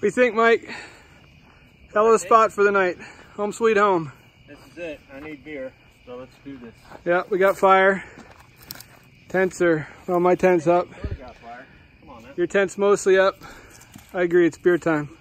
What do you think, Mike? Hell of a spot for the night. Home sweet home. This is it. I need beer, so let's do this. Yeah, we got fire. Tents are, well, my tent's up. Got fire. Come on, man. Your tent's mostly up. I agree, it's beer time.